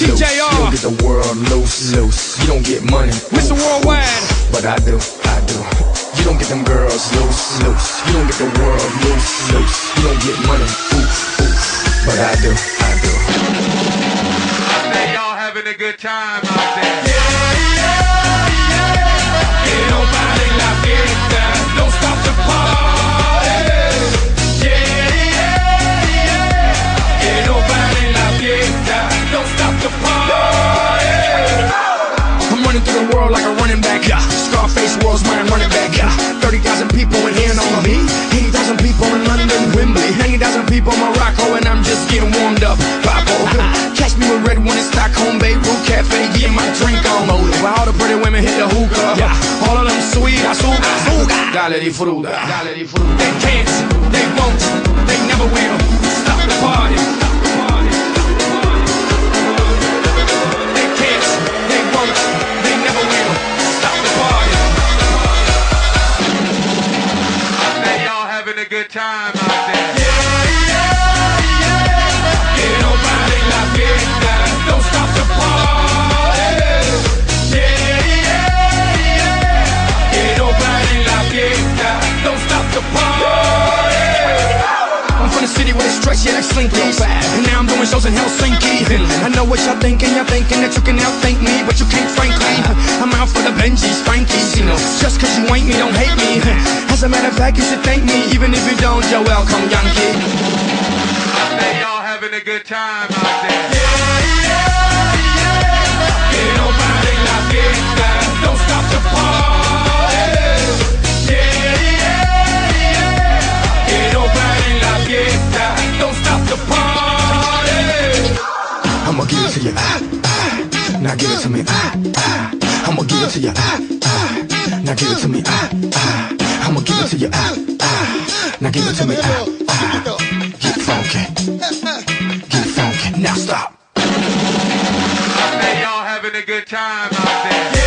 TJR. You don't get the world loose. You don't get money. Mr. Worldwide. But I do. You don't get them girls loose. You don't get the world loose. You don't get money. But I do. I say y'all having a good time out there. Que no pare la fiesta. Don't stop the party. Que no pare la fiesta. Don't stop the party. I'm running through the world like a running back. Scarface world's mine, running back. 30,000 people in here on me. 80,000 people in London, Wembley. 90,000 people in Morocco, and I'm just getting warmed up. Papo. Catch me with red one in Stockholm, Beirut Cafe, getting my drink on. While all the pretty women hit the hookah. All of them sweet, azúcar. Dale di fruta. They can't, they won't, they never will stop the party. They can't, they won't, they never will stop the party. I say y'all having a good time out there. Que no pare la fiesta. Don't stop the party. Que no pare la fiesta. Don't stop the party. I'm from the city where they stretch, yeah, like Slinky. And now I'm doing shows in Helsinki. I know what y'all thinking that you can outthink me, but you can't, frankly. I'm out for the Benjis, Frankies, you know. Just cause you ain't me, don't hate me. As a matter of fact, you should thank me. Even if you don't, you're welcome, Yankee. I say y'all having a good time out there. Que no pare la fiesta. Don't stop the party. Que no pare la fiesta. Don't stop the party. I'ma give it to you, now give it to me, I'ma give it to you, now give it to me, I'ma give it to you, now give it to me, get funky, now stop. I say y'all having a good time out there.